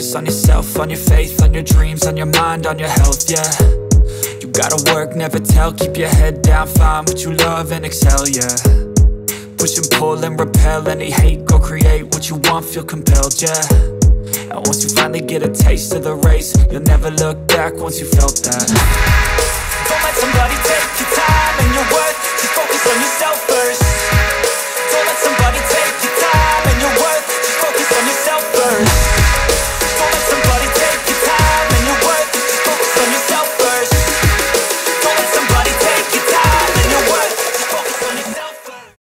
focus on yourself, on your faith, on your dreams, on your mind, on your health, yeah. You gotta work, never tell, keep your head down, find what you love and excel, yeah. Push and pull and repel any hate, go create what you want, feel compelled, yeah. And once you finally get a taste of the race, you'll never look back once you felt that. Don't let somebody take your time and your worth, just focus on yourself first. Don't let somebody take your